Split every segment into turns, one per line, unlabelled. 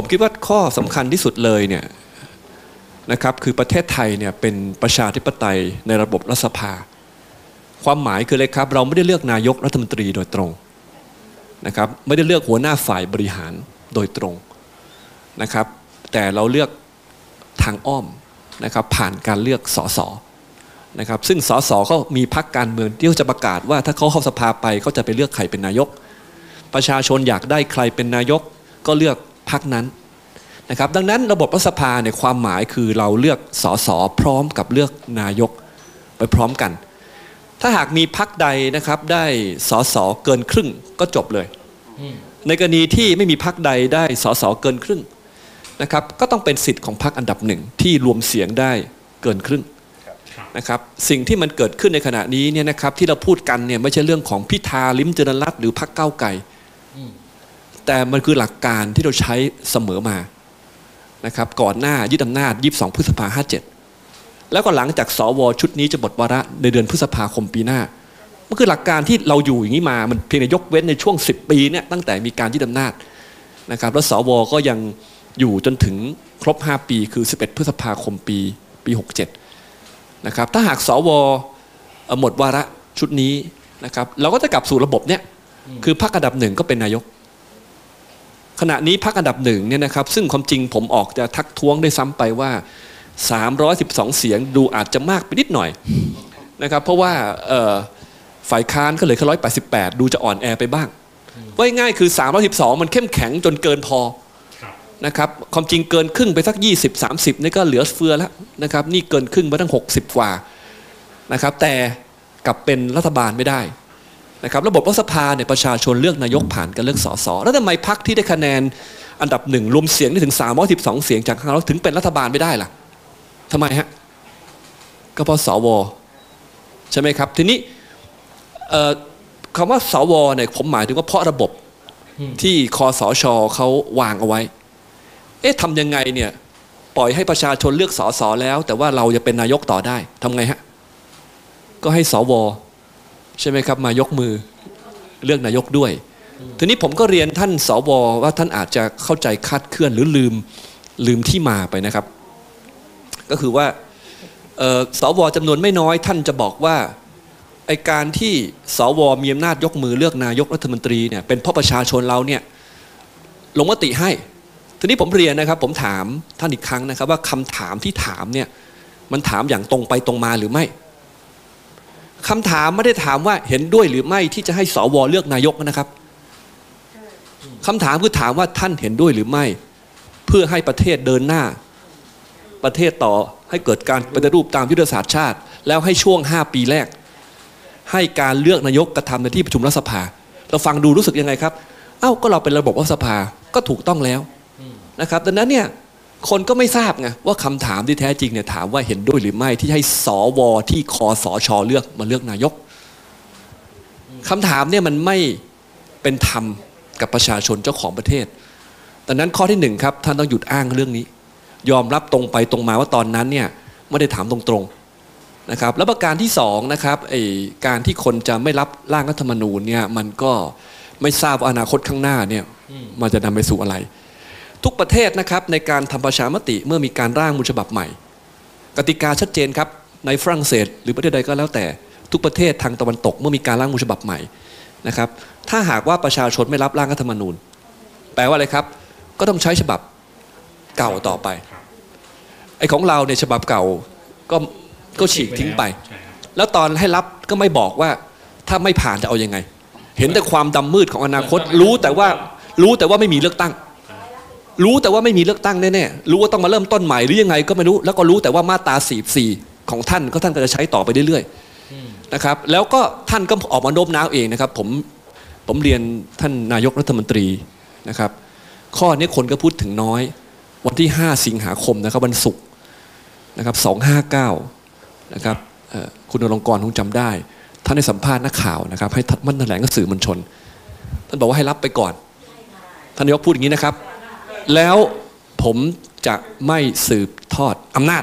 คิดว่าข้อสำคัญที่สุดเลยเนี่ยนะครับคือประเทศไทยเนี่ยเป็นประชาธิปไตยในระบบรัฐสภาความหมายคืออะไรครับเราไม่ได้เลือกนายกรัฐมนตรีโดยตรงนะครับไม่ได้เลือกหัวหน้าฝ่ายบริหารโดยตรงนะครับแต่เราเลือกทางอ้อมนะครับผ่านการเลือกสสนะครับซึ่งสสเขามีพรรคการเมืองที่จะประกาศว่าถ้าเขาเข้าสภาไปเขาจะไปเลือกใครเป็นนายกประชาชนอยากได้ใครเป็นนายกก็เลือกพรรคนั้นนะครับดังนั้นระบบรัฐสภาในความหมายคือเราเลือกสสพร้อมกับเลือกนายกไปพร้อมกันถ้าหากมีพรรคใดนะครับได้สสเกินครึ่งก็จบเลยในกรณีที่ไม่มีพรรคใดได้สสเกินครึ่งนะครับก็ต้องเป็นสิทธิ์ของพรรคอันดับหนึ่งที่รวมเสียงได้เกินครึ่งนะครับสิ่งที่มันเกิดขึ้นในขณะนี้เนี่ยนะครับที่เราพูดกันเนี่ยไม่ใช่เรื่องของพิธาลิ้มเจริญรัตน์หรือพรรคก้าวไกลแต่มันคือหลักการที่เราใช้เสมอมานะครับก่อนหน้ายึดอำนาจ22 พฤษภาคม 57แล้วก็หลังจากสวชุดนี้จะหมดวาระในเดือนพฤษภาคมปีหน้ามันคือหลักการที่เราอยู่อย่างนี้มามันเพียงแต่ยกเว้นในช่วง10 ปีเนี่ยตั้งแต่มีการยึดอำนาจนะครับแล้วสวก็ยังอยู่จนถึงครบ5 ปีคือ11 พฤษภาคมปี 67นะครับถ้าหากสวหมดวาระชุดนี้นะครับเราก็จะกลับสู่ระบบเนี่ยคือพรรคอันดับหนึ่งก็เป็นนายกขณะนี้พรรคอันดับหนึ่งเนี่ยนะครับซึ่งความจริงผมออกจะทักท้วงได้ซ้ำไปว่า312 เสียงดูอาจจะมากไปนิดหน่อยนะครับเพราะว่าฝ่ายค้านก็เลยแค่188ดูจะอ่อนแอไปบ้างว่าง่ายคือ312มันเข้มแข็งจนเกินพอนะครับความจริงเกินครึ่งไปสัก20-30นี่ก็เหลือเฟือแล้วนะครับนี่เกินครึ่งไปตั้ง60 กว่านะครับแต่กลับเป็นรัฐบาลไม่ได้นะครับระบบรัฐสภาเนี่ยประชาชนเลือกนายกผ่านการเลือกสสแล้วทำไมพรรคที่ได้คะแนนอันดับหนึ่งรวมเสียงได้ถึง312 เสียงจากเราถึงเป็นรัฐบาลไม่ได้ล่ะทำไมฮะก็เพราะสวใช่ไหมครับทีนี้คำว่าสวเนี่ยผมหมายถึงว่าเพราะระบบที่คสช.เขาวางเอาไว้ทำยังไงเนี่ยปล่อยให้ประชาชนเลือกสสแล้วแต่ว่าเราจะเป็นนายกต่อได้ทำไงฮะก็ให้สวใช่ไหมครับมายกมือเลือกนายกด้วยทีนี้ผมก็เรียนท่านสวว่าท่านอาจจะเข้าใจคลาดเคลื่อนหรือลืมที่มาไปนะครับก็คือว่าสวจำนวนไม่น้อยท่านจะบอกว่าไอการที่สวมีอำนาจยกมือเลือกนายกรัฐมนตรีเนี่ยเป็นเพราะประชาชนเราเนี่ยลงมติให้ทีนี้ผมเรียนนะครับผมถามท่านอีกครั้งนะครับว่าคำถามที่ถามเนี่ยมันถามอย่างตรงไปตรงมาหรือไม่คำถามไม่ได้ถามว่าเห็นด้วยหรือไม่ที่จะให้สวเลือกนายกนะครับคำถามคือถามว่าท่านเห็นด้วยหรือไม่เพื่อให้ประเทศเดินหน้าประเทศต่อให้เกิดการปฏิรูปตามยุทธศาสตร์ชาติแล้วให้ช่วง5 ปีแรกให้การเลือกนายกกระทำในที่ประชุมรัฐสภาเราฟังดูรู้สึกยังไงครับก็เราเป็นระบบรัฐสภาก็ถูกต้องแล้วนะครับดังนั้นเนี่ยคนก็ไม่ทราบไงว่าคำถามที่แท้จริงเนี่ยถามว่าเห็นด้วยหรือไม่ที่ให้สวที่คสช.เลือกมาเลือกนายกคำถามเนี่ยมันไม่เป็นธรรมกับประชาชนเจ้าของประเทศดังนั้นข้อที่1ครับท่านต้องหยุดอ้างเรื่องนี้ยอมรับตรงไปตรงมาว่าตอนนั้นเนี่ยไม่ได้ถามตรงๆนะครับแล้วประการที่2นะครับการที่คนจะไม่รับร่างรัฐธรรมนูญเนี่ยมันก็ไม่ทราบว่าอนาคตข้างหน้าเนี่ยมันจะนำไปสู่อะไรทุกประเทศนะครับในการทำประชามติเมื่อมีการร่างรัฐธรรมนูญฉบับใหม่กติกาชัดเจนครับในฝรั่งเศสหรือประเทศใดก็แล้วแต่ทุกประเทศทางตะวันตกเมื่อมีการร่างรัฐธรรมนูญฉบับใหม่นะครับถ้าหากว่าประชาชนไม่รับร่างรัฐธรรมนูญแปลว่าอะไรครับก็ต้องใช้ฉบับเก่าต่อไปของเราในฉบับเก่าก็ฉีกทิ้งไปแล้วตอนให้รับก็ไม่บอกว่าถ้าไม่ผ่านจะเอายังไงเห็นแต่ความดำมืดของอนาคตรู้แต่ว่าไม่มีเลือกตั้งรู้แต่ว่าไม่มีเลือกตั้งแน่ๆรู้ว่าต้องมาเริ่มต้นใหม่หรือยังไงก็ไม่รู้แล้วก็รู้แต่ว่ามาตรา44ของท่านก็จะใช้ต่อไปเรื่อยๆนะครับแล้วก็ท่านก็ออกมาโน้มน้าวเองนะครับผมเรียนท่านนายกรัฐมนตรีนะครับข้อนี้คนก็พูดถึงน้อยวันที่5 สิงหาคมนะครับวันศุกร์นะครับ259นะครับคุณอลงกรณ์คงจำได้ท่านได้สัมภาษณ์นักข่าวนะครับให้มันแถลงกับสื่อมวลชนท่านบอกว่าให้รับไปก่อนท่านนายกพูดอย่างนี้นะครับแล้วผมจะไม่สืบทอดอำนาจ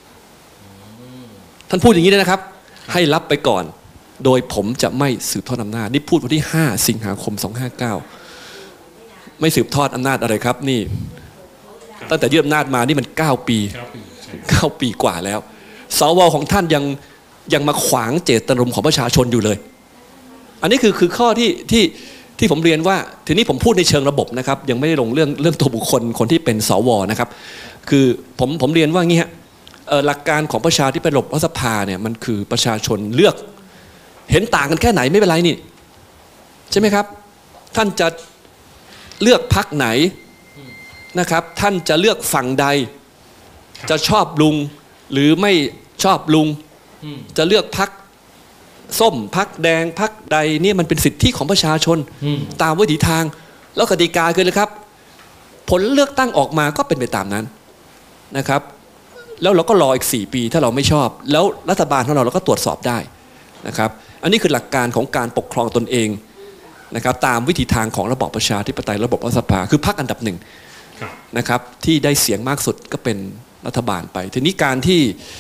ท่านพูดอย่างนี้นะครับให้รับไปก่อนโดยผมจะไม่สืบทอดอำนาจนี่พูดวันที่5 สิงหาคม259ไม่สืบทอดอำนาจอะไรครับนี่ตั้งแต่ยึดอำนาจมานี่มัน9 ปี9 ปีกว่าแล้วสวของท่านยังมาขวางเจตนารมณ์ของประชาชนอยู่เลยอันนี้คือข้อที่ผมเรียนว่าทีนี้ผมพูดในเชิงระบบนะครับยังไม่ได้ลงเรื่องตัวบุคคลคนที่เป็นสวนะครับคือผมเรียนว่างี้ฮะหลักการของประชาธิปไตยระบบรัฐสภาเนี่ยมันคือประชาชนเลือกเห็นต่างกันแค่ไหนไม่เป็นไรนี่ใช่ไหมครับท่านจะเลือกพรรคไหนนะครับท่านจะเลือกฝั่งใดจะชอบลุงหรือไม่ชอบลุงจะเลือกพรรคส้มพรรคแดงพรรคใดเนี่ยมันเป็นสิทธิของประชาชนตามวิถีทางแล้วกติกาคือเลยครับผลเลือกตั้งออกมาก็เป็นไปตามนั้นนะครับแล้วเราก็รออีก4 ปีถ้าเราไม่ชอบแล้วรัฐบาลของเราก็ตรวจสอบได้นะครับอันนี้คือหลักการของการปกครองตนเองนะครับตามวิถีทางของระบอบประชาธิปไตยระบบรัฐสภาคือพรรคอันดับ1นะครับที่ได้เสียงมากสุดก็เป็นรัฐบาลไปทีนี้การที่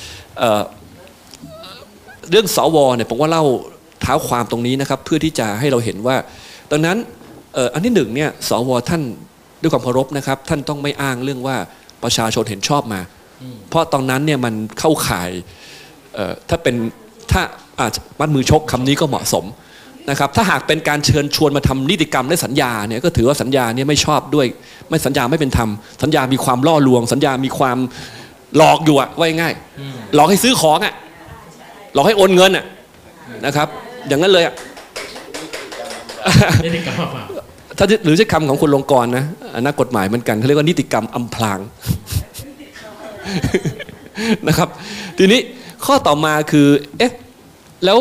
เรื่องสวเนี่ยผมว่าเล่าเท้าความตรงนี้นะครับเพื่อที่จะให้เราเห็นว่าดังนั้นอันที่1เนี่ยสวท่านด้วยความเคารพนะครับท่านต้องไม่อ้างเรื่องว่าประชาชนเห็นชอบมาเพราะตอนนั้นเนี่ยมันเข้าข่ายถ้าอาจมัดมือชกคำนี้ก็เหมาะสมนะครับถ้าหากเป็นการเชิญชวนมาทำนิติกรรมและสัญญาเนี่ยก็ถือว่าสัญญาเนี่ยไม่ชอบด้วยไม่สัญญาไม่เป็นธรรมสัญญามีความล่อลวงสัญญามีความหลอกอยู่อะว่าง่ายหลอกให้ซื้อของอะหลอกให้โอนเงินอะนะครับอย่างนั้นเลยอะ
นิติกรรม
ถ้าหรือใช้คำของคุณลงกรณ์นะนักกฎหมายเหมือนกันเขาเรียกว่านิติกรรมอำพรางนะครับทีนี้ข้อต่อมาคือเอ๊ะแล้ว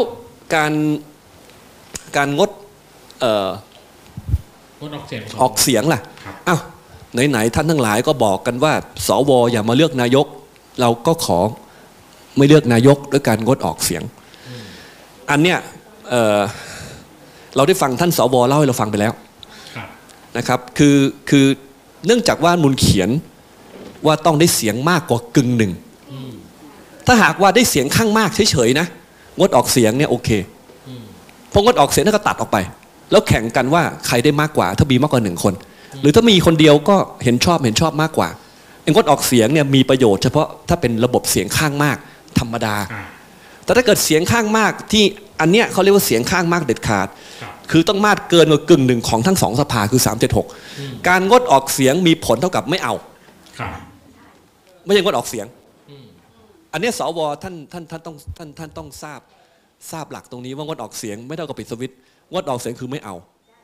การงด
ออกเ
สียงล่ะอ้าวไหนๆท่านทั้งหลายก็บอกกันว่าสวอย่ามาเลือกนายกเราก็ขอไม่เลือกนายกด้วยการงดออกเสียงอันเนี้ยเราได้ฟังท่านสวเล่าให้เราฟังไปแล้วนะครับคือเนื่องจากว่ามูลเขียนว่าต้องได้เสียงมากกว่ากึ่งหนึ่งถ้าหากว่าได้เสียงข้างมากเฉยๆนะงดออกเสียงเนี่ยโอเคพองดออกเสียงก็ตัดออกไปแล้วแข่งกันว่าใครได้มากกว่าถ้ามีมากกว่า1 คนหรือถ้ามีคนเดียวก็เห็นชอบมากกว่างดออกเสียงเนี่ยมีประโยชน์เฉพาะถ้าเป็นระบบเสียงข้างมากธรรมดาแต่ถ้าเกิดเสียงข้างมากที่อันเนี้ยเขาเรียกว่าเสียงข้างมากเด็ดขาดคือต้องมากเกินกว่ากึ่งหนึ่งของทั้ง2 สภาคือ376การงดออกเสียงมีผลเท่ากับไม่เอาไม่ใช่งดออกเสียงอันนี้สวท่านต้องทราบหลักตรงนี้ว่างดออกเสียงไม่เท่ากับปิดสวิตช์งดออกเสียงคือไม่เอา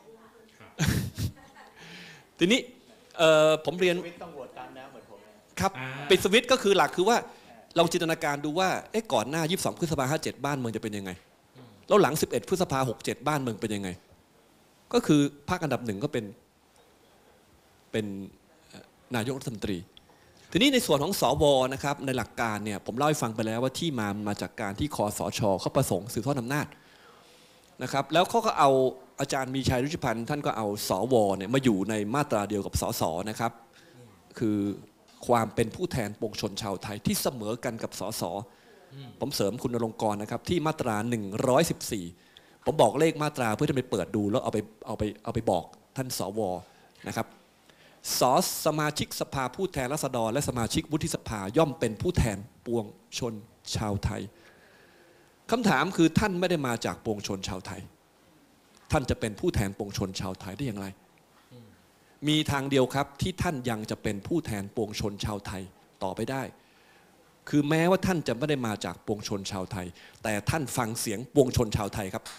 ทีนี้ผมเรียนต้องโหวตตามน้ำเหมือนผมครับปิดสวิตช์ก็คือหลักคือว่าลองจินตนาการดูว่าก่อนหน้า22 พฤษภาคม 57บ้านเมืองจะเป็นยังไงแล้วหลัง11 พฤษภาคม 67บ้านเมืองเป็นยังไงก็คือพรรคอันดับ1ก็เป็นนายกรัฐมนตรีทีนี้ในส่วนของสวนะครับในหลักการเนี่ยผมเล่าให้ฟังไปแล้วว่าที่มาจากการที่คสช.เขาประสงค์สืบทอดอำนาจนะครับแล้วเขาก็เอาอาจารย์มีชัยรุชุพันธ์ท่านก็เอาสวเนี่ยมาอยู่ในมาตราเดียวกับสสนะครับคือความเป็นผู้แทนปวงชนชาวไทยที่เสมอกันกับสสผมเสริมคุณณรงค์กรนะครับที่มาตรา114ผมบอกเลขมาตราเพื่อจะไปเปิดดูแล้วเอาไปบอกท่านสวนะครับสมาชิกสภาผู้แทนราษฎรและสมาชิกวุฒิสภาย่อมเป็นผู้แทนปวงชนชาวไทยคำถามคือท่านไม่ได้มาจากปวงชนชาวไทยท่านจะเป็นผู้แทนปวงชนชาวไทยได้อย่างไรมีทางเดียวครับที่ท่านยังจะเป็นผู้แทนปวงชนชาวไทยต่อไปได้คือแม้ว่าท่านจะไม่ได้มาจากปวงชนชาวไทยแต่ท่านฟังเสียงปวงชนชาวไทยครับ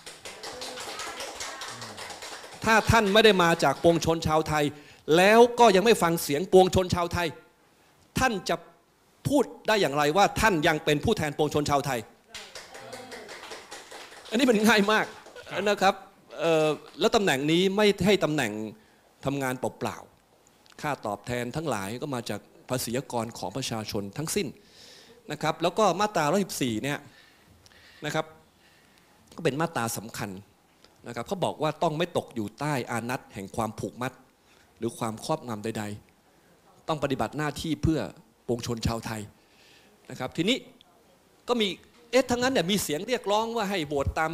ถ้าท่านไม่ได้มาจากปวงชนชาวไทยแล้วก็ยังไม่ฟังเสียงปวงชนชาวไทยท่านจะพูดได้อย่างไรว่าท่านยังเป็นผู้แทนปวงชนชาวไทยอันนี้เป็นง่ายมากนะครับแล้วตำแหน่งนี้ไม่ให้ตำแหน่งทำงานเปล่าๆค่าตอบแทนทั้งหลายก็มาจากภาษีกรของประชาชนทั้งสิ้นนะครับแล้วก็มาตรา114เนี่ยนะครับก็เป็นมาตราสำคัญนะครับเขาบอกว่าต้องไม่ตกอยู่ใต้อานัตแห่งความผูกมัดหรือความครอบงำใดๆต้องปฏิบัติหน้าที่เพื่อปวงชนชาวไทยนะครับทีนี้ก็มีทั้งนั้นเนี่ยมีเสียงเรียกร้องว่าให้โหวตตาม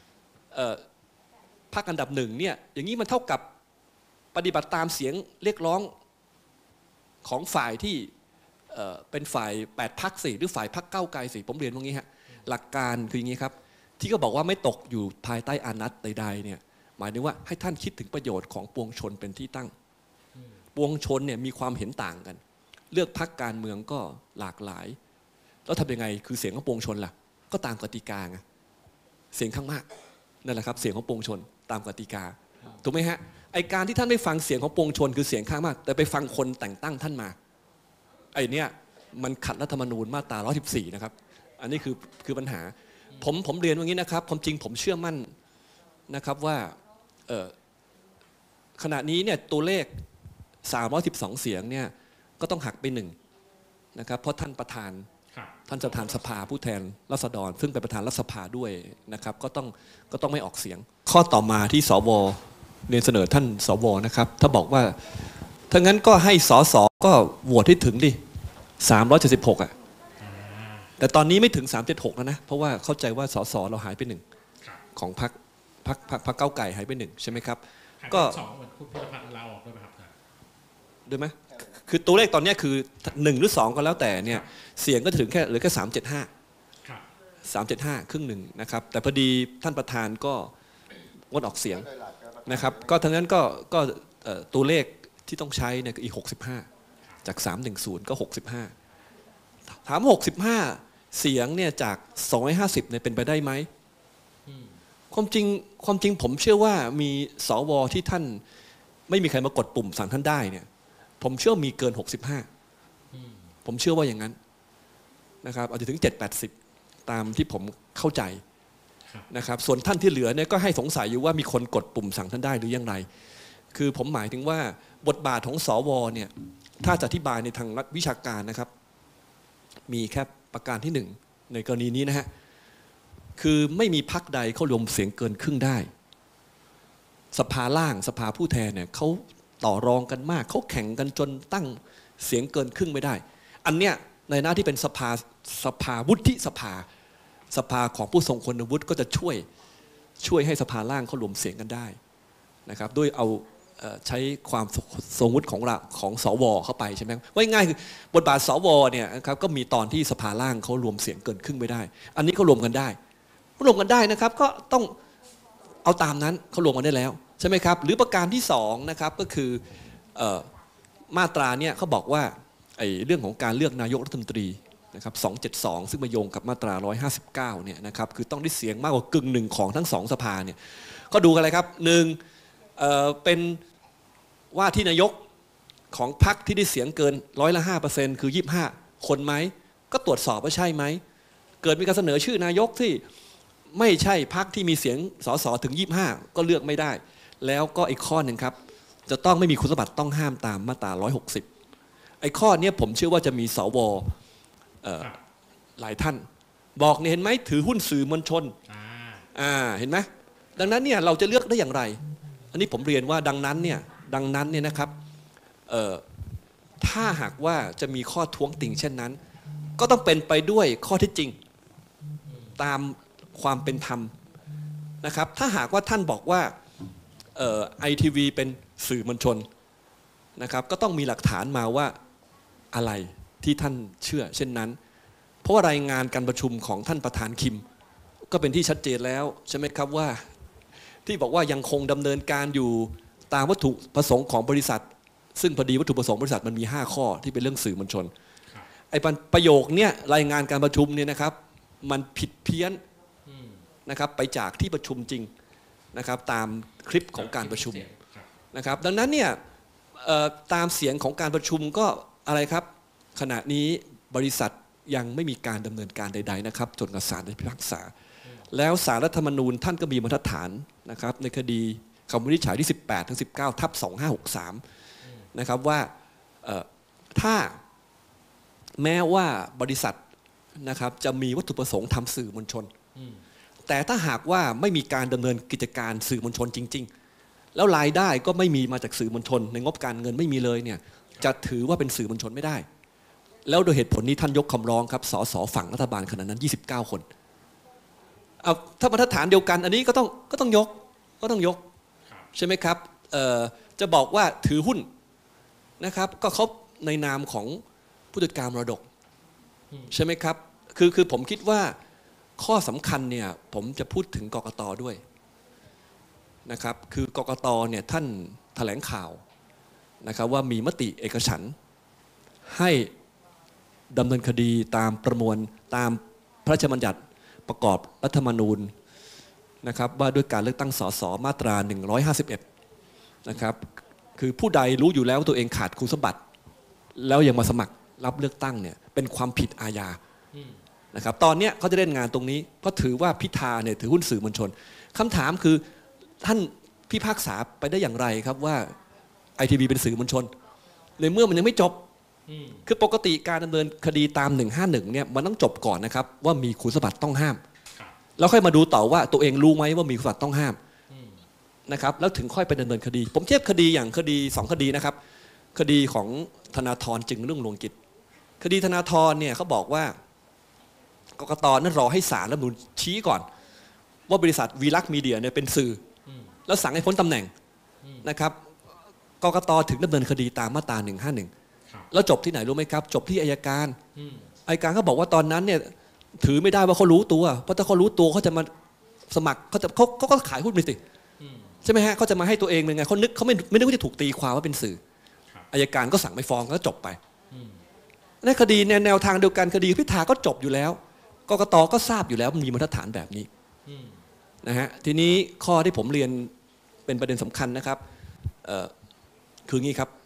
พรรคอันดับ1เนี่ยอย่างนี้มันเท่ากับปฏิบัติตามเสียงเรียกร้องของฝ่ายที่เป็นฝ่าย8 พรรคสิหรือฝ่ายพรรคก้าวไกลสิผมเรียนว่างี้ฮะหลักการคืออย่างนี้ครับที่ก็บอกว่าไม่ตกอยู่ภายใต้อานัตใดๆเนี่ยหมายถึงว่าให้ท่านคิดถึงประโยชน์ของปวงชนเป็นที่ตั้งปวงชนเนี่ยมีความเห็นต่างกันเลือกพรรคการเมืองก็หลากหลายแล้วทำยังไงคือเสียงของปวงชนล่ะก็ตามกติกาไงเสียงข้างมากนั่นแหละครับเสียงของปวงชนตามกติกาถูกไหมฮะไอการที่ท่านไม่ฟังเสียงของปวงชนคือเสียงข้างมากแต่ไปฟังคนแต่งตั้งท่านมาไอเนี้ยมันขัดรัฐธรรมนูญมาตรา114นะครับอันนี้คือปัญหาผมเรียนว่างี้นะครับความจริงผมเชื่อมั่นนะครับว่าขณะนี้เนี่ยตัวเลข312เสียงเนี่ยก็ต้องหักไป1นะครับเพราะท่านประธานสภาผู้แทนราษฎรซึ่งเป็นประธานรัฐสภาด้วยนะครับก็ต้องไม่ออกเสียงข้อต่อมาที่สวเรียนเสนอท่านสวนะครับถ้าบอกว่าถ้างั้นก็ให้สสก็โหวตให้ถึงดิ376อ่ะแต่ตอนนี้ไม่ถึง376แล้วนะเพราะว่าเข้าใจว่าสสเราหายไป1ของพรรคก้าวไก่หายไป1ใช่ไหมครับก็
2เหมือนคุณพิรพันธ์ลาออกด้วยไหมครับ
ด้วยไหมคือตัวเลขตอนนี้คือ1หรือ2ก็แล้วแต่เนี่ยเสียงก็ถึงเหลือแค่375ครึ่งหนึ่งนะครับแต่พอดีท่านประธานก็งดออกเสียงนะครับก็ทั้งนั้นก็ตัวเลขที่ต้องใช้เนี่ยอีก65จาก310ก็65ถาม65เสียงเนี่ยจาก250เนี่ยเป็นไปได้ไหมความจริงผมเชื่อว่ามีสวที่ท่านไม่มีใครมากดปุ่มสั่งท่านได้เนี่ยผมเชื่อมีเกิน65ผมเชื่อว่าอย่างนั้นนะครับอาจจะถึง7-80ตามที่ผมเข้าใจนะครับส่วนท่านที่เหลือเนี่ยก็ให้สงสัยอยู่ว่ามีคนกดปุ่มสั่งท่านได้หรือยังไรคือผมหมายถึงว่าบทบาทของสวเนี่ยถ้าจะอธิบายในทางวิชาการนะครับมีแค่ประการที่1ในกรณีนี้นะฮะคือไม่มีพรรคใดเข้ารวมเสียงเกินครึ่งได้สภาล่างสภาผู้แทนเนี่ยเขาต่อรองกันมากเขาแข่งกันจนตั้งเสียงเกินครึ่งไม่ได้อันเนี้ยในหน้าที่เป็นสภาวุฒิสภาของผู้ทรงคุณวุฒิก็จะช่วยให้สภาล่างเขารวมเสียงกันได้นะครับด้วยเอาใช้ความทรงวุฒิของสวเข้าไปใช่ไหมว่าง่ายคือบทบาทสวเนี่ยครับก็มีตอนที่สภาล่างเขารวมเสียงเกินครึ่งไม่ได้อันนี้เขารวมกันได้นะครับก็ต้องเอาตามนั้นเขารวมกันได้แล้วใช่ไหมครับหรือประการที่2นะครับก็คือมาตราเนี่ยเขาบอกว่าเรื่องของการเลือกนายกรัฐมนตรีนะครับ272ซึ่งมาโยงกับมาตรา159เนี่ยนะครับคือต้องได้เสียงมากกว่ากึ่งหนึ่งของทั้ง2สภาเนี่ยก็ดูกันเลยครับ1เป็นว่าที่นายกของพรรคที่ได้เสียงเกิน5%คือ25คนไหมก็ตรวจสอบว่าใช่ไหมเกิดมีการเสนอชื่อนายกที่ไม่ใช่พรรคที่มีเสียงสสถึง25ก็เลือกไม่ได้แล้วก็อีกข้อหนึ่งครับจะต้องไม่มีคุณสมบัติต้องห้ามตามมาตรา160ไอ้ข้อนี้ผมเชื่อว่าจะมีสวหลายท่านบอกเนี่ยเห็นไหมถือหุ้นสื่อมวลชนเห็นไหมดังนั้นเนี่ยเราจะเลือกได้อย่างไรอันนี้ผมเรียนว่าดังนั้นเนี่ยนะครับถ้าหากว่าจะมีข้อท้วงติ่งเช่นนั้นก็ต้องเป็นไปด้วยข้อเท็จจริงตามความเป็นธรรมนะครับถ้าหากว่าท่านบอกว่าITV เป็นสื่อมวลชนนะครับก็ต้องมีหลักฐานมาว่าอะไรที่ท่านเชื่อเช่นนั้นเพราะว่ารายงานการประชุมของท่านประธานคิมก็เป็นที่ชัดเจนแล้วใช่ไหมครับว่าที่บอกว่ายังคงดำเนินการอยู่ตามวัตถุประสงค์ของบริษัทซึ่งพอดีวัตถุประสงค์บริษัทมันมี5ข้อที่เป็นเรื่องสื่อมวลชนไอ้ประโยคเนี่ยรายงานการประชุมเนี่ยนะครับมันผิดเพี้ยนนะครับไปจากที่ประชุมจริงนะครับตามคลิปของการประชุมนะครับดังนั้นเนี่ยตามเสียงของการประชุมก็อะไรครับขณะนี้บริษัทยังไม่มีการดำเนินการใดๆนะครับจนกว่าศาลได้พิพากษาแล้วศาลรัฐธรรมนูญท่านก็มีบรรทัดฐานนะครับในคดีคำวินิจฉัยที่18/19/2563นะครับว่าถ้าแม้ว่าบริษัทนะครับจะมีวัตถุประสงค์ทำสื่อมวลชนแต่ถ้าหากว่าไม่มีการดำเนินกิจการสื่อมวลชนจริงๆแล้วรายได้ก็ไม่มีมาจากสื่อมวลชนในงบการเงินไม่มีเลยเนี่ยจะถือว่าเป็นสื่อมวลชนไม่ได้แล้วโดยเหตุผลนี้ท่านยกคำร้องครับสสฝั่งรัฐบาลขณะนั้น29คนถ้าบรรทัดฐานเดียวกันอันนี้ก็ต้องยกใช่ไหมครับจะบอกว่าถือหุ้นนะครับก็เขาในนามของผู้จัดการมรดกใช่ไหมครับคือผมคิดว่าข้อสำคัญเนี่ยผมจะพูดถึงกกต.ด้วยนะครับคือกกต.เนี่ยท่านแถลงข่าวนะครับว่ามีมติเอกฉันท์ให้ดำเนินคดีตามประมวลตามพระราชบัญญัติประกอบรัฐธรรมนูญนะครับว่าด้วยการเลือกตั้งสสมาตรา151นะครับคือผู้ใดรู้อยู่แล้วว่าตัวเองขาดคุณสมบัติแล้วยังมาสมัครรับเลือกตั้งเนี่ยเป็นความผิดอาญานะครับตอนนี้เขาจะเล่นงานตรงนี้ก็ถือว่าพิธาเนี่ยถือหุ้นสื่อมวลชนคำถามคือท่านพิพากษาไปได้อย่างไรครับว่าไอทีวีเป็นสื่อมวลชนในเมื่อมันยังไม่จบคือปกติการดำเนินคดีตาม151เนี่ยมันต้องจบก่อนนะครับว่ามีคุณสมบัติต้องห้ามแล้วค่อยมาดูต่อว่าตัวเองรู้ไหมว่ามีคุณสมบัติต้องห้ามนะครับแล้วถึงค่อยไปดำเนินคดีผมเทียบคดีอย่างคดี2คดีนะครับคดีของธนาธรจึงรุ่งเรืองกิจคดีธนาธรเนี่ยเขาบอกว่ากกต.นั้นรอให้ศาลรัฐธรรมนูญชี้ก่อนว่าบริษัทวีลักษณ์มีเดียเนี่ยเป็นสื่อแล้วสั่งให้พ้นตำแหน่งนะครับกกต.ถึงดำเนินคดีตามมาตรา151แล้วจบที่ไหนรู้ไหมครับจบที่อัยการอัยการเขาบอกว่าตอนนั้นเนี่ยถือไม่ได้ว่าเขารู้ตัวเพราะถ้าเขารู้ตัวเขาจะมาสมัครเขาก็ขายหุ้นไปสิใช่ไหมฮะเขาจะมาให้ตัวเองเป็นไงเขาไม่นึกว่าจะถูกตีความว่าเป็นสื่ออัยการก็สั่งไม่ฟ้องก็จบไปในคดีแนวทางเดียวกันคดีพิธาก็จบอยู่แล้วกกต.ก็ทราบอยู่แล้วมันมีมาตรฐานแบบนี้นะฮะทีนี้ข้อที่ผมเรียนเป็นประเด็นสำคัญนะครับคืองี้ครับ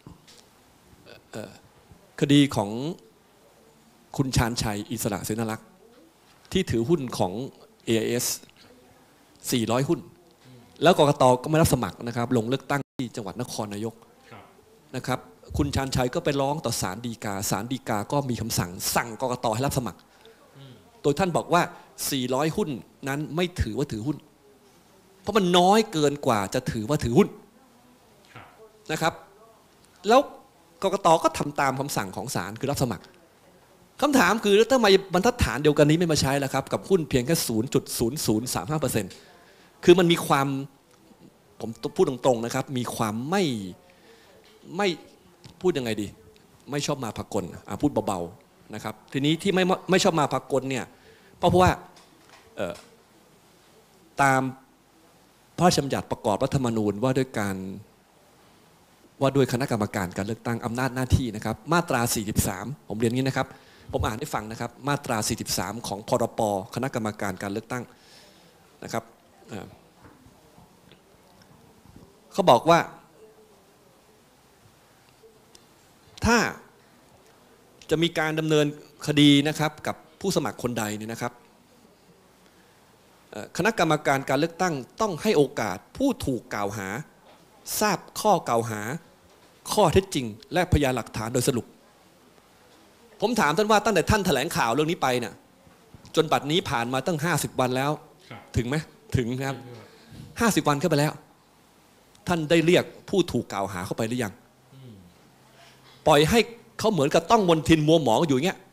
คดีของคุณชาญชัยอิสระเสนาลักษณ์ที่ถือหุ้นของ AIS 400 หุ้นแล้วกกต.ก็ไม่รับสมัครนะครับลงเลือกตั้งที่จังหวัดนครนายกนะครับคุณชาญชัยก็ไปร้องต่อศาลฎีกาศาลฎีกาก็มีคำสั่งกกต.ให้รับสมัครโดยท่านบอกว่า400หุ้นนั้นไม่ถือว่าถือหุ้นเพราะมันน้อยเกินกว่าจะถือว่าถือหุ้นนะครับแล้วกกต.ก็ทำตามคำสั่งของศาลคือรับสมัครคำถามคือทำไมบรรทัดฐานเดียวกันนี้ไม่มาใช้ล่ะครับกับหุ้นเพียงแค่ 0.0035% คือมันมีความผมพูดตรงๆนะครับมีความไม่พูดยังไงดีไม่ชอบมาพากลพูดเบาๆนะครับทีนี้ที่ไม่ชอบมาพากลเนี่ยเพราะว่าตามพระราชบัญญัติประกอบรัฐธรรมนูญว่าด้วยคณะกรรมการการเลือกตั้งอำนาจหน้าที่นะครับมาตรา43ผมเรียนงี้นะครับผมอ่านให้ฟังนะครับมาตรา43ของพรบคณะกรรมการการเลือกตั้งนะครับเขาบอกว่าถ้าจะมีการดำเนินคดีนะครับกับผู้สมัครคนใดเนี่ยนะครับคณะกรรมการการเลือกตั้งต้องให้โอกาสผู้ถูกกล่าวหาทราบข้อกล่าวหาข้อเท็จจริงและพยานหลักฐานโดยสรุปผมถามท่านว่าตั้งแต่ท่านแถลงข่าวเรื่องนี้ไปเนี่ยจนบัดนี้ผ่านมาตั้ง50 วันแล้วถึงไหมถึงครับ50 วันเข้าไปแล้วท่านได้เรียกผู้ถูกกล่าวหาเข้าไปหรือยังปล่อยให้เขาเหมือนกับต้องมนทินมัวหมองอยู่อย่างเงี้ย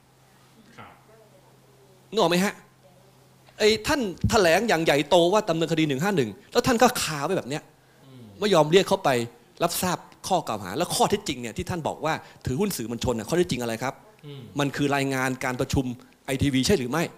นึกออกไหมฮะไอ้ท่านแถลงอย่างใหญ่โตว่าดำเนินคดี151แล้วท่านก็คาไว้แบบเนี้ยไม่ยอมเรียกเขาไปรับทราบข้อกล่าวหาและข้อเท็จจริงเนี่ยที่ท่านบอกว่าถือหุ้นสื่อมวลชนข้อเท็จจริงอะไรครับมันคือรายงานการประชุมไอทีวีใช่หรือไม่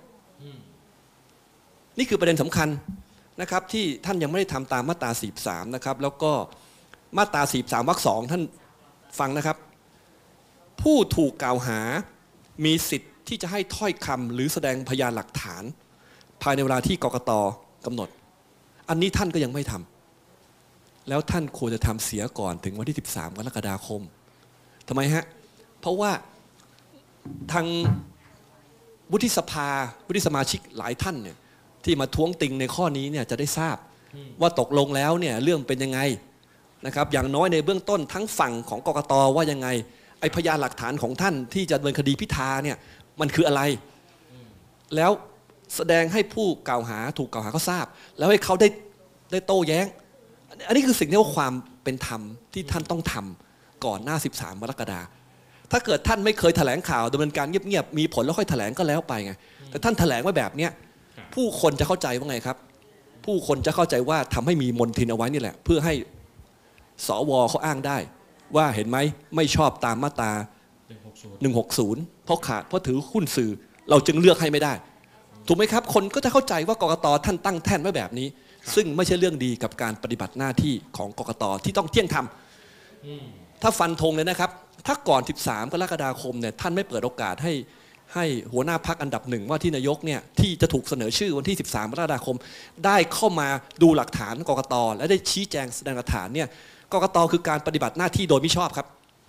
นี่คือประเด็นสำคัญนะครับที่ท่านยังไม่ได้ทำตามมาตรา43นะครับแล้วก็มาตรา43วรรค2ท่านฟังนะครับผู้ถูกกล่าวหามีสิทธิ์ที่จะให้ถ้อยคำหรือแสดงพยานหลักฐานภายในเวลาที่กกต.กำหนดอันนี้ท่านก็ยังไม่ทำแล้วท่านควรจะทำเสียก่อนถึงวันที่13 กรกฎาคมทำไมฮะเพราะว่าทางวุฒิสภาวุฒิสมาชิกหลายท่านเนี่ยที่มาท้วงติงในข้อนี้เนี่ยจะได้ทราบว่าตกลงแล้วเนี่ยเรื่องเป็นยังไงนะครับอย่างน้อยในเบื้องต้นทั้งฝั่งของกกต.ว่ายังไงไอพยานหลักฐานของท่านที่จะดำเนินคดีพิธาเนี่ยมันคืออะไรแล้วแสดงให้ผู้กล่าวหาถูกกล่าวหาเขาทราบแล้วให้เขาได้โต้แย้งอันนี้คือสิ่งที่ว่าความเป็นธรรมที่ท่านต้องทำก่อนหน้า13 กรกฎาคมถ้าเกิดท่านไม่เคยแถลงข่าวดำเนินการเงียบๆมีผลแล้วค่อยแถลงก็แล้วไปไงแต่ท่านแถลงไว้แบบเนี้ยผู้คนจะเข้าใจว่าไงครับผู้คนจะเข้าใจว่าทำให้มีมนทินเอาไว้นี่แหละเพื่อให้สวเขาอ้างได้ว่าเห็นไหมไม่ชอบตามมาตรา 160เพราะถือหุ้นสื่อเราจึงเลือกให้ไม่ได้ถูกไหมครับคนก็จะเข้าใจว่ากกตท่านตั้งแท่นไว้แบบนี้ซึ่งไม่ใช่เรื่องดีกับการปฏิบัติหน้าที่ของกกตที่ต้องเที่ยงธรรมถ้าฟันธงเลยนะครับถ้าก่อน13กรกฎาคมเนี่ยท่านไม่เปิดโอกาสให้หัวหน้าพรรคอันดับหนึ่งว่าที่นายกเนี่ยที่จะถูกเสนอชื่อวันที่13กรกฎาคมได้เข้ามาดูหลักฐานกกตและได้ชี้แจงแสดงหลักฐานเนี่ยกกตคือการปฏิบัติหน้าที่โดยมิชอบครับ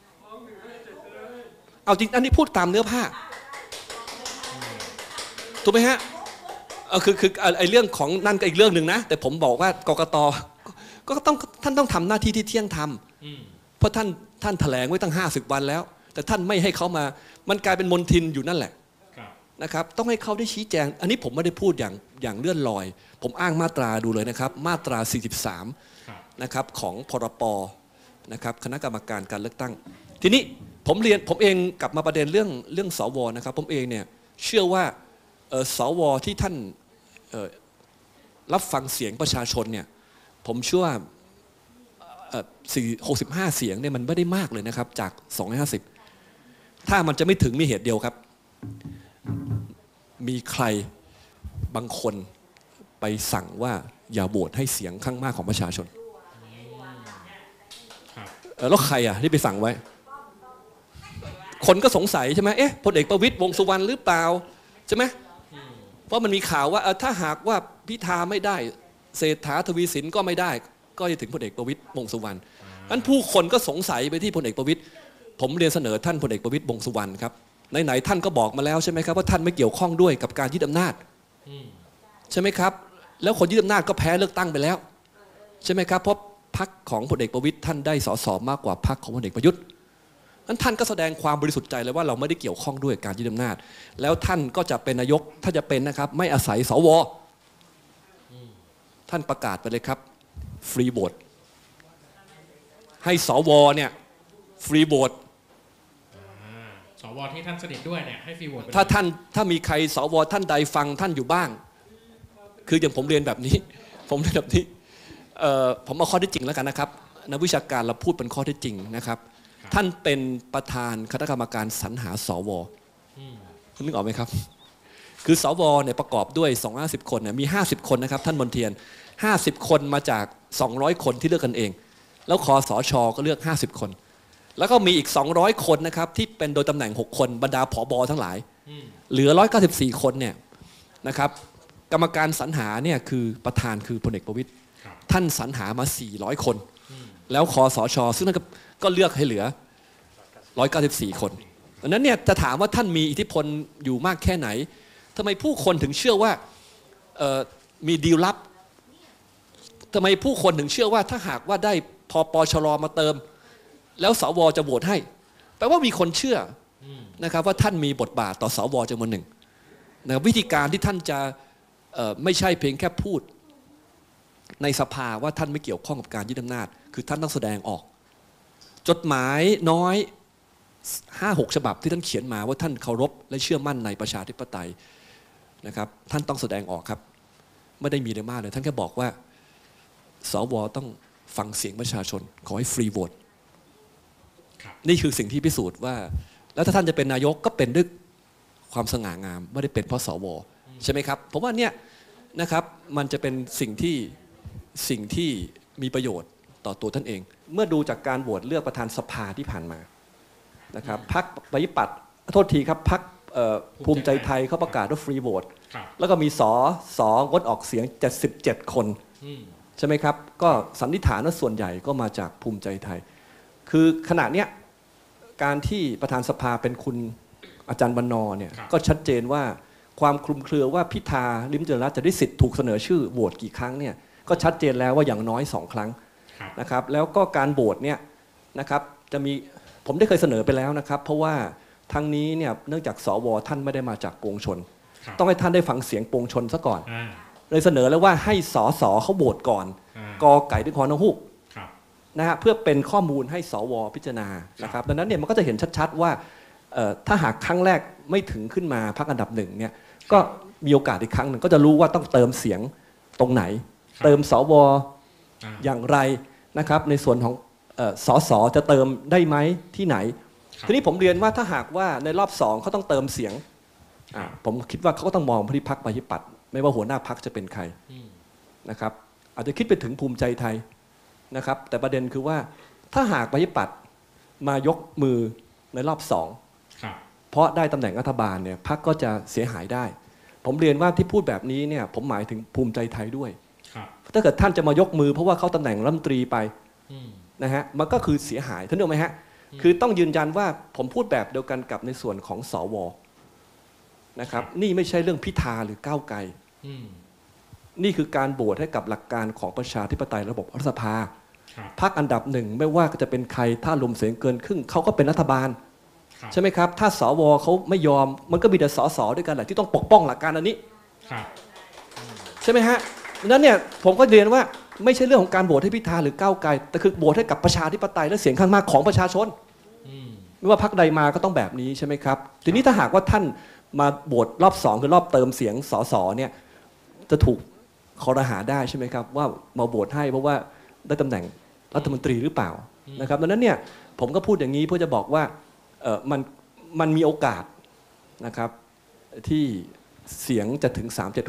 เอาจริงอันนี้พูดตามเนื้อผ้าถูกไหมฮะคือไอ้เรื่องของนั่นก็อีกเรื่องหนึ่งนะแต่ผมบอกว่ากกตก็ต้องท่านต้องทำหน้าที่ที่เที่ยงธรรมเพราะท่านแถลงไว้ตั้ง50 วันแล้วแต่ท่านไม่ให้เขามามันกลายเป็นมลทินอยู่นั่นแหละนะครับต้องให้เขาได้ชี้แจงอันนี้ผมไม่ได้พูดอย่างเลื่อนลอยผมอ้างมาตราดูเลยนะครับมาตรา43นะครับของพรปนะครับคณะกรรมการการเลือกตั้งทีนี้ผมเองกลับมาประเด็นเรื่องสวนะครับผมเองเนี่ยเชื่อว่าสวที่ท่านรับฟังเสียงประชาชนเนี่ยผมเชื่อว่า65 เสียงเนี่ยมันไม่ได้มากเลยนะครับจาก250ถ้ามันจะไม่ถึงมีเหตุเดียวครับมีใครบางคนไปสั่งว่าอย่าโหวตให้เสียงข้างมากของประชาชนแล้วใครอ่ะที่ไปสั่งไว้คนก็สงสัยใช่ไหมพลเอกประวิตรวงษ์สุวรรณหรือเปล่าใช่ไหมเพราะมันมีข่าวว่าถ้าหากว่าพิธาไม่ได้เศรษฐาทวีสินก็ไม่ได้ก็จะถึงพลเอกประวิตรวงษ์สุวรรณนั้นผู้คนก็สงสัยไปที่พลเอกประวิตรผมเรียนเสนอท่านพลเอกประวิตรวงษ์สุวรรณครับไหนๆท่านก็บอกมาแล้วใช่ไหมครับว่าท่านไม่เกี่ยวข้องด้วยกับการยึดอำนาจใช่ไหมครับแล้วคนยึดอำนาจก็แพ้เลือกตั้งไปแล้วใช่ไหมครับเพราะพรรคของพลเอกประวิตรท่านได้สสมากกว่าพรรคของพลเอกประยุทธ์นั้นท่านก็แสดงความบริสุทธิ์ใจเลยว่าเราไม่ได้เกี่ยวข้องด้วยการยึดอำนาจแล้วท่านก็จะเป็นนายกถ้าจะเป็นนะครับไม่อาศัยสวท่านประกาศไปเลยครับฟรีโหวตให้สวเนี่ยฟรีโหวต
สวที่ท่านสนิทด้วยเนี่ยให้ฟรีโหวต
ถ้ามีใครสวท่านใดฟังท่านอยู่บ้างคืออย่างผมเรียนแบบนี้ผมเอาข้อเท็จจริงแล้วกันนะครับนักวิชาการเราพูดเป็นข้อเท็จจริงนะครับท่านเป็นประธานคณะกรรมการสรรหาสวคุณนึกออกไหมครับคือสวเนี่ยประกอบด้วย250 คนเนี่ยมี50 คนนะครับท่านมนเทียน50 คนมาจาก200 คนที่เลือกกันเองแล้วคสช.ก็เลือก50 คนแล้วก็มีอีก200 คนนะครับที่เป็นโดยตำแหน่ง6 คนบรรดาผบ.ทั้งหลายเหลือ194 คนเนี่ยนะครับกรรมการสรรหาเนี่ยคือประธานคือพลเอกประวิตรท่านสรรหามา400 คนแล้วคสช.ซึ่งนั่นก็เลือกให้เหลือ194 คนดังนั้นเนี่ยจะถามว่าท่านมีอิทธิพลอยู่มากแค่ไหนทำไมผู้คนถึงเชื่อว่ามีดีลลับทำไมผู้คนถึงเชื่อว่าถ้าหากว่าได้พอปชรมาเติมแล้วสวจะโหวตให้แปลว่ามีคนเชื่อนะครับว่าท่านมีบทบาทต่อสวจำนวนหนึ่งนะวิธีการที่ท่านจะไม่ใช่เพียงแค่พูดในสภาว่าท่านไม่เกี่ยวข้องกับการยึดอำนาจคือท่านต้องแสดงออกจดหมายน้อย 5-6 ฉบับที่ท่านเขียนมาว่าท่านเคารพและเชื่อมั่นในประชาธิปไตยนะครับท่านต้องแสดงออกครับไม่ได้มีอะไรมากเลยท่านแค่บอกว่าสวต้องฟังเสียงประชาชนขอให้ฟรีโหวตนี่คือสิ่งที่พิสูจน์ว่าแล้วถ้าท่านจะเป็นนายกก็เป็นด้วยความสง่างามไม่ได้เป็นเพราะสวใช่ไหมครับผมว่าเนี่ยนะครับมันจะเป็นสิ่งที่มีประโยชน์ต่อตัวท่านเองเมื่อดูจากการโหวตเลือกประธานสภาที่ผ่านมานะครับพรรคประชาธิปัตย์โทษทีครับพรรคภูมิใจไทยเขาประกาศว่าฟรีโหวตแล้วก็มีสงดออกเสียง77 คนใช่ไหมครับก็สันนิษฐานว่าส่วนใหญ่ก็มาจากภูมิใจไทยคือขณะเนี้ยการที่ประธานสภาเป็นคุณอาจารย์บรรณรเนี่ยก็ชัดเจนว่าความคลุมเครือว่าพิธาลิ้มเจริญรัตน์จะได้สิทธิ์ถูกเสนอชื่อโหวตกี่ครั้งเนี่ยก็ชัดเจนแล้วว่าอย่างน้อย2 ครั้งนะครับแล้วก็การโหวตเนี่ยนะครับจะมีผมได้เคยเสนอไปแล้วนะครับเพราะว่าทั้งนี้เนี่ยเนื่องจากสวท่านไม่ได้มาจากปวงชนต้องให้ท่านได้ฟังเสียงปวงชนซะก่อนเลยเสนอแล้วว่าให้สสเขาโหวตก่อนกอไก่ถึงคอนกฮูกนะฮะเพื่อเป็นข้อมูลให้สวพิจารณานะครับดังนั้นเนี่ยมันก็จะเห็นชัดๆว่าถ้าหากครั้งแรกไม่ถึงขึ้นมาพรรคอันดับ1เนี่ยก็มีโอกาสอีกครั้งหนึ่งก็จะรู้ว่าต้องเติมเสียงตรงไหนเติมสวอย่างไรนะครับในส่วนของสสจะเติมได้ไหมที่ไหนทีนี้ผมเรียนว่าถ้าหากว่าในรอบ2เขาต้องเติมเสียงผมคิดว่าเขาก็ต้องมองไปที่พรรคประชาธิปัตย์ไม่ว่าหัวหน้าพรรคจะเป็นใครนะครับอาจจะคิดไปถึงภูมิใจไทยนะครับแต่ประเด็นคือว่าถ้าหากประชาธิปัตย์มายกมือในรอบ2เพราะได้ตำแหน่งรัฐบาลเนี่ยพรรคก็จะเสียหายได้ผมเรียนว่าที่พูดแบบนี้เนี่ยผมหมายถึงภูมิใจไทยด้วยถ้าเกิดท่านจะมายกมือเพราะว่าเขาตำแหน่งรัฐมนตรีไปนะฮะมันก็คือเสียหายท่านรู้ไหมฮะคือต้องยืนยันว่าผมพูดแบบเดียวกันกับในส่วนของสวนะครับนี่ไม่ใช่เรื่องพิธาหรือก้าวไกลนี่คือการโหวตให้กับหลักการของประชาธิปไตยระบบรัฐสภาพรรคอันดับหนึ่งไม่ว่าจะเป็นใครถ้ารวมเสียงเกินครึ่งเขาก็เป็นรัฐบาลใช่ไหมครับถ้าสวเขาไม่ยอมมันก็มีแต่สสด้วยกันแหละที่ต้องปกป้องหลักการอันนี้ใช่ไหมฮะนั้นเนี่ยผมก็เรียนว่าไม่ใช่เรื่องของการโหวตให้พิธาหรือก้าวไกลแต่คือโหวตให้กับประชาธิปไตยและเสียงข้างมากของประชาชนไม่ว่าพรรคใดมาก็ต้องแบบนี้ใช่ไหมครับทีนี้ถ้าหากว่าท่านมาโหวตรอบ2คือรอบเติมเสียงสสเนี่ยจะถูกคอรหาได้ใช่ไหมครับว่ามาโหวตให้เพราะว่าได้ตำแหน่งรัฐมนตรีหรือเปล่านะครับดังนั้นเนี่ยผมก็พูดอย่างนี้เพื่อจะบอกว่ามันมีโอกาสนะครับที่เสียงจะถึง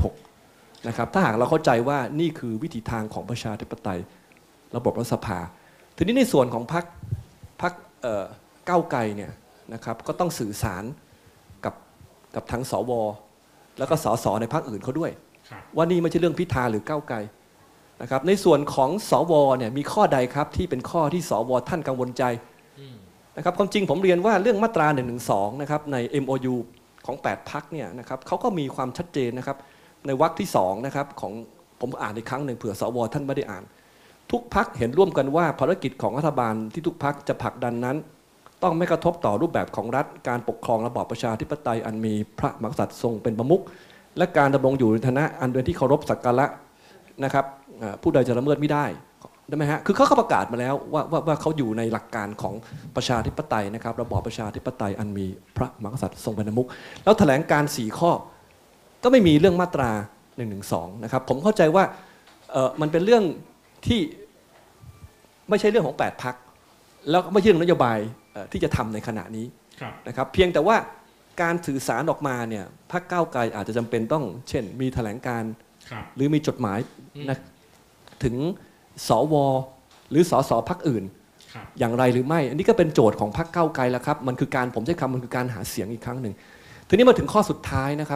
376นะครับถ้าหากเราเข้าใจว่านี่คือวิถีทางของประชาธิปไตยระบบรัฐสภาทีนี้ในส่วนของพรรคก้าวไกลเนี่ยนะครับก็ต้องสื่อสารกับทั้งสวแล้วก็สสในพรรคอื่นเขาด้วยว่านี่ไม่ใช่เรื่องพิธาหรือก้าวไกลนะครับในส่วนของสวเนี่ยมีข้อใดครับที่เป็นข้อที่สวท่านกังวลใจนะครับความจริงผมเรียนว่าเรื่องมาตรา112นะครับใน MOU ของ8พรรคเนี่ยนะครับเขาก็มีความชัดเจนนะครับในวรรคที่2นะครับของผมอ่านอีกครั้งหนึ่งเผื่อสวท่านไม่ได้อ่านทุกพรรคเห็นร่วมกันว่าภารกิจของรัฐบาลที่ทุกพรรคจะผลักดันนั้นต้องไม่กระทบต่อรูปแบบของรัฐการปกครองระบอบประชาธิปไตยอันมีพระมหากษัตริย์ทรงเป็นประมุขและการดำรงอยู่ในฐานะอันเป็นที่เคารพสักการะนะครับผู้ใดจะละเมิดไม่ได้ไหมฮะคือเขาประกาศมาแล้วว่าเขาอยู่ในหลักการของประชาธิปไตยนะครับระบอบประชาธิปไตยอันมีพระมหากษัตริย์ทรงเป็นประมุขแล้วแถลงการ4ข้อก็ไม่มีเรื่องมาตรา112นะครับผมเข้าใจว่ามันเป็นเรื่องที่ไม่ใช่เรื่องของ8พรรคแล้วไม่ใช่เรื่องนโยบายที่จะทำในขณะนี้นะครับเพียงแต่ว่าการสื่อสารออกมาเนี่ยพรรคก้าวไกลอาจจะจำเป็นต้องเช่นมีแถลงการหรือมีจดหมายนะถึงสวหรือสสพรรคอื่นอย่างไรหรือไม่อันนี้ก็เป็นโจทย์ของพรรคก้าวไกลแล้วครับมันคือการผมใช้คำมันคือการหาเสียงอีกครั้งหนึ่งทีนี้มาถึงข้อสุดท้ายนะครับ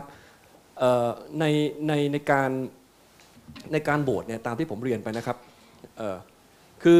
ในการโหวตเนี่ยตามที่ผมเรียนไปนะครับคือ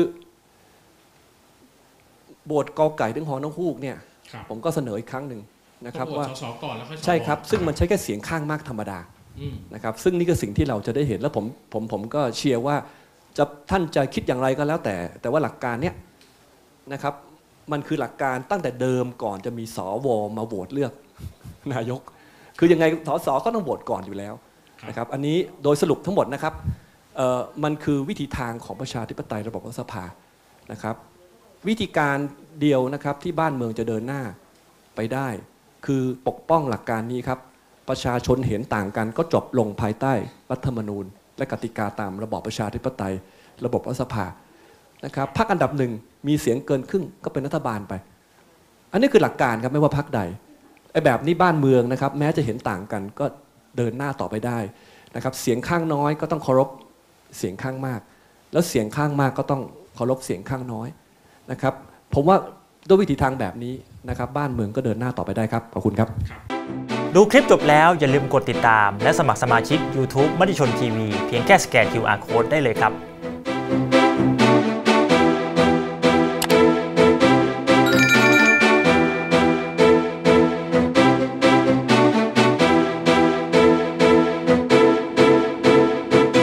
โหวตกอไก่ถึงฮอนกฮูกเนี่ยผมก็เสนออีกครั้งหนึ่งนะครับว่าใช่ครับซึ่งมันใช้แค่เสียงข้างมากธรรมดานะครับซึ่งนี่ก็สิ่งที่เราจะได้เห็นแล้วผมก็เชียร์ว่าท่านจะคิดอย่างไรก็แล้วแต่ว่าหลักการเนี้ยนะครับมันคือหลักการตั้งแต่เดิมก่อนจะมีสวมาโหวตเลือกนายกคือยังไงสสก็ต้องโหวตก่อนอยู่แล้วนะครับอันนี้โดยสรุปทั้งหมดนะครับมันคือวิธีทางของประชาธิปไตยระบบรัฐสภานะครับวิธีการเดียวนะครับที่บ้านเมืองจะเดินหน้าไปได้คือปกป้องหลักการนี้ครับประชาชนเห็นต่างกันก็จบลงภายใต้รัฐธรรมนูญและกติกาตามระบอบประชาธิปไตยระบบรัฐสภานะครับพรรคอันดับหนึ่งมีเสียงเกินครึ่งก็เป็นรัฐบาลไปอันนี้คือหลักการครับไม่ว่าพรรคใดไอ้แบบนี้บ้านเมืองนะครับแม้จะเห็นต่างกันก็เดินหน้าต่อไปได้นะครับเสียงข้างน้อยก็ต้องเคารพเสียงข้างมากแล้วเสียงข้างมากก็ต้องเคารพเสียงข้างน้อยนะครับผมว่าด้วยวิธีทางแบบนี้นะครับบ้านเมืองก็เดินหน้าต่อไปได้ครับขอบคุณครับ
ดูคลิปจบแล้วอย่าลืมกดติดตามและสมัครสมาชิก YouTube มติชนทีวีเพียงแค่สแกน QR Code ได้เลยครับ